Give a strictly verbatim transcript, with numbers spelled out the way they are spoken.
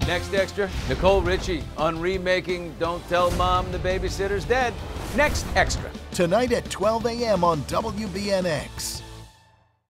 Next extra, Nicole, Richie on Remaking Don't Tell Mom the Babysitter's Dead. Next extra. Tonight at twelve A M on W B N X.